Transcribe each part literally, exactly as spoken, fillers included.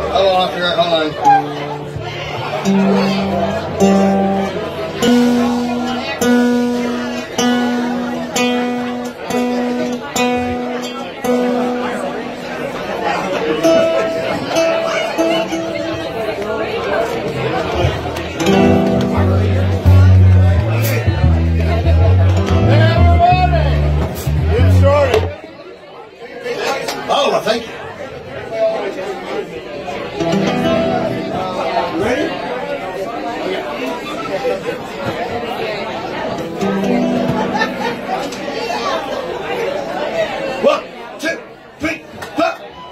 Hold on, hold on. Oh, well, thank you. Ready? One, two, three, four.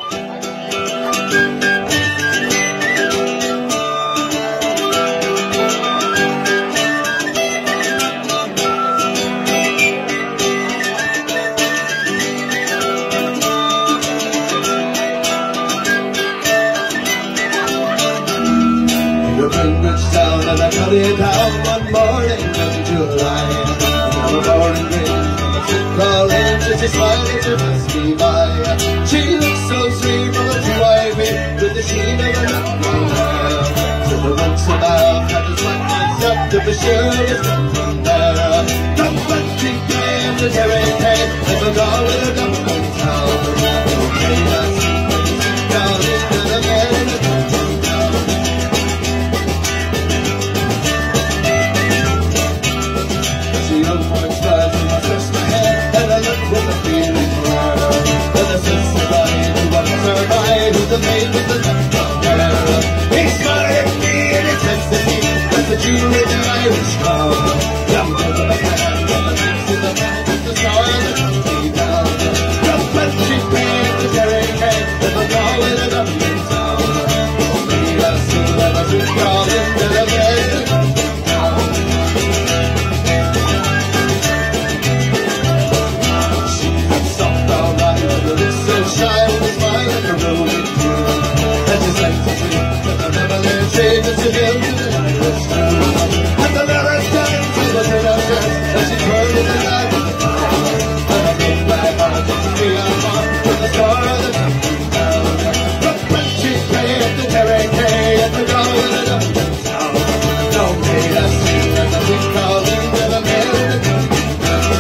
Down and I cut it down one morning in July. On a morning rain, and I sit crawling, just a smile as it passed me by. She looks so sweet, but it's wifey, with the sheen of her long hair. So the once about had to sweat myself to be sure it's nothing there. Come back to game, the Terry Kane, and the dog with a dump on town. Okay, that's down into the bed in the the maid with the left hair. He smiled at me and he said to me, that's the Jew with the Irish crown. Down to the hand, and the next to the man with the star and the country down. Jump and she paid the Terry Kane, and the dog with the Dublin town. Made us sing like a sweet call into the bed. She had soft brown eyes, but looked so shy with a smile like a rolling. Just to him to the Irish town. And the Irish time she was in her dress as she twirled in the light of the town. And I looked back on it to be on top with the star of the country town. But when she played the Terry Kane at the door of the Dublin town, no way I sing and the big calling to the mail in the country town.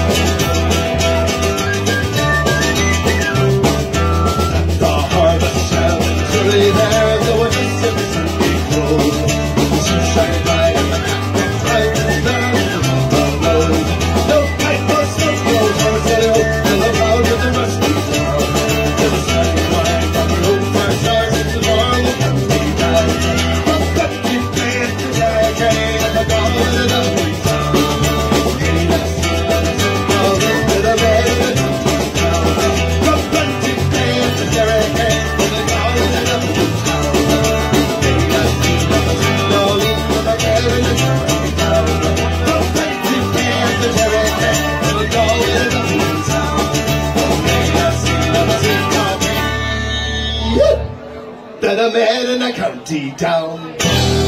And the harvest shell is really there, though it is in the shine bright and the captain's right is there on the road. No kite was no gold or sail, and the cloud with the rusty town. There was shining wine from the old fire stars into the war the country town. But country played the Terry Kane and the dog with the Dublin town. Okay, let's see what it's called into the bed of the country town. But country played the Terry Kane and the dog with the Dublin town. Okay, let's see what it's called. That a man in a county town.